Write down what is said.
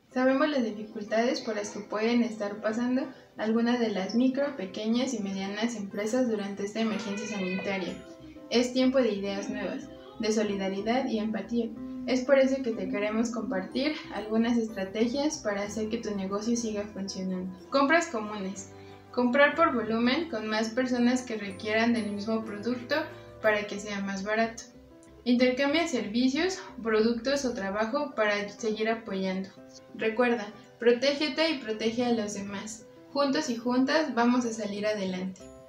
Sabemos las dificultades por las que pueden estar pasando algunas de las micro, pequeñas y medianas empresas durante esta emergencia sanitaria. Es tiempo de ideas nuevas, de solidaridad y empatía. Es por eso que te queremos compartir algunas estrategias para hacer que tu negocio siga funcionando. Compras comunes. Comprar por volumen con más personas que requieran del mismo producto para que sea más barato. Intercambia servicios, productos o trabajo para seguir apoyando. Recuerda, protégete y protege a los demás. Juntos y juntas vamos a salir adelante.